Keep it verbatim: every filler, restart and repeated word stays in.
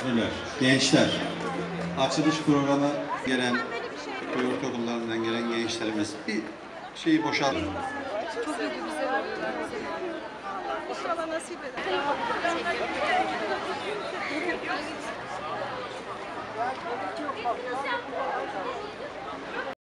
Köylüler, gençler, açılış programı gelen köy ortaokullarından gelen gençlerimiz bir şeyi boşalt. Çok iyi, güzel oluyor. İnşallah nasip eder.